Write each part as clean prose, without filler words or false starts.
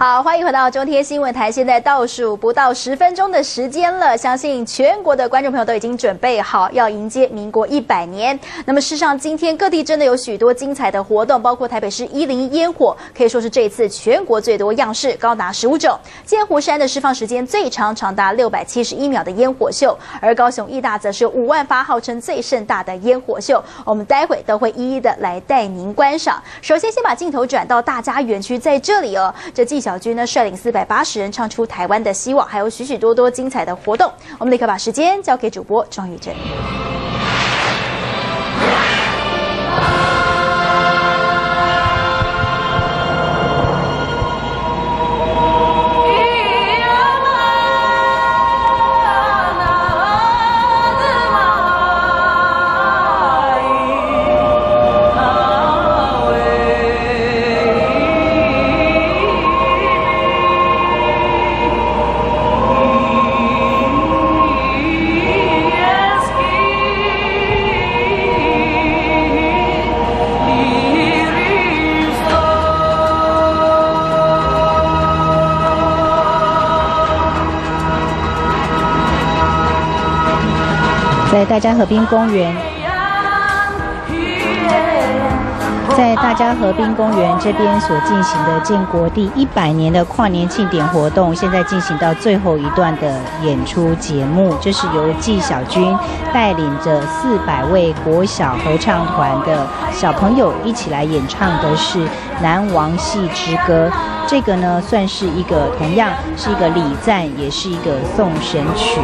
好，欢迎回到中天新闻台。现在倒数不到10分钟的时间了，相信全国的观众朋友都已经准备好要迎接民国100年。那么，事实上今天各地真的有许多精彩的活动，包括台北市101烟火，可以说是这一次全国最多样式，高达15种。剑湖山的释放时间最长，长达671秒的烟火秀，而高雄义大则是有5万发，号称最盛大的烟火秀。我们待会都会一一的来带您观赏。首先，先把镜头转到大家园区，在这里哦，这纪晓君呢率领480人唱出台湾的希望，还有许许多多精彩的活动。我们立刻把时间交给主播庄玉珍。 在大家河滨公园，这边所进行的建国第100年的跨年庆典活动，现在进行到最后一段的演出节目，这是由纪晓君带领着400位国小合唱团的小朋友一起来演唱的是《南王戏之歌》。这个呢，算是一个同样是一个礼赞，也是一个颂神曲。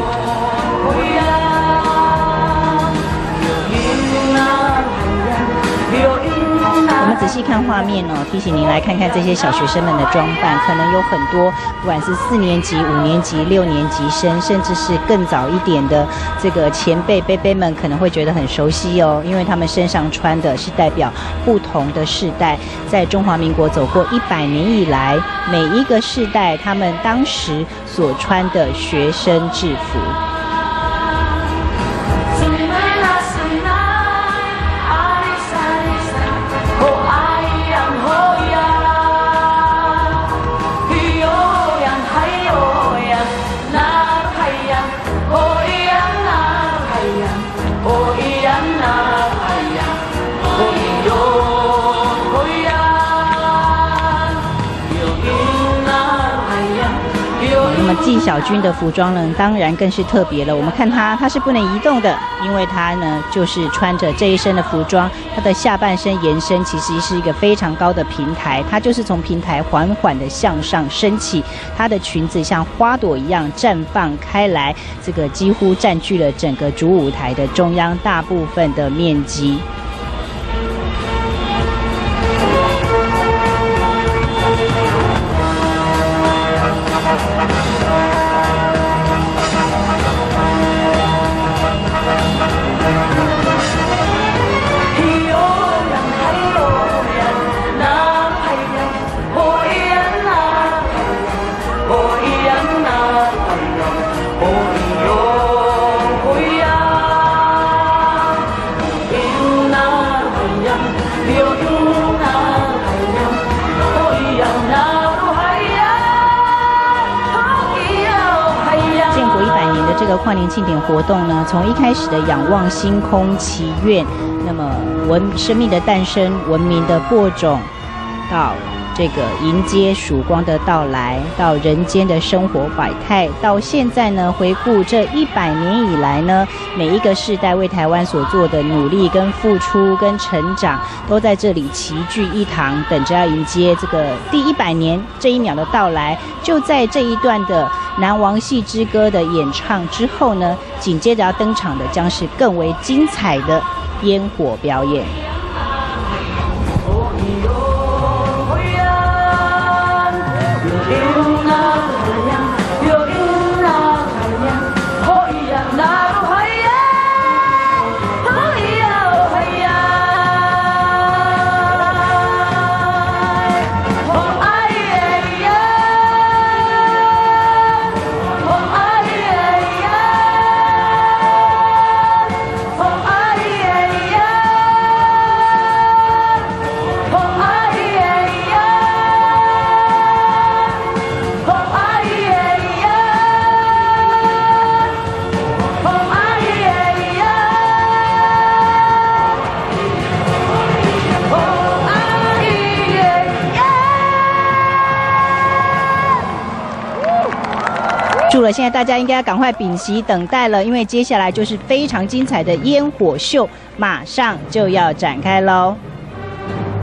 我们仔细看画面哦，提醒您来看看这些小学生们的装扮，可能有很多，不管是4年级、5年级、6年级生，甚至是更早一点的这个前辈伯伯们，可能会觉得很熟悉哦，因为他们身上穿的是代表不同的世代，在中华民国走过100年以来，每一个世代他们当时所穿的学生制服。那么纪晓君的服装呢，当然更是特别了。我们看他是不能移动的，因为他呢就是穿着这一身的服装，他的下半身延伸其实是一个非常高的平台，他就是从平台缓缓的向上升起，他的裙子像花朵一样绽放开来，这个几乎占据了整个主舞台的中央大部分的面积。这个跨年庆典活动呢，从一开始的仰望星空祈愿，那么生命的诞生、文明的播种，到这个迎接曙光的到来，到人间的生活百态，到现在呢，回顾这100年以来呢，每一个世代为台湾所做的努力、跟付出、跟成长，都在这里齐聚一堂，等着要迎接这个第100年这一秒的到来。就在这一段的南王戏之歌的演唱之后呢，紧接着要登场的将是更为精彩的烟火表演。 住了。现在大家应该赶快屏息等待了，因为接下来就是非常精彩的烟火秀，马上就要展开喽。